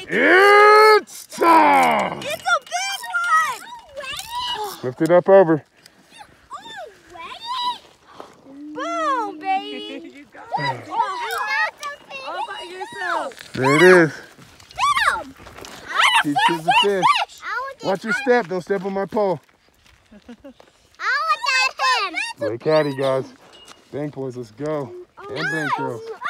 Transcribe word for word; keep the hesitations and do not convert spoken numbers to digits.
It's time! It's a big one! Lift it up over. Boom, baby! You got Oh, it. All by yourself. There it is. Get him! Teach kids to fish. Watch your step. Don't step on my pole. I want that him! Play caddy, guys. Bank boys, let's go. And bank girls.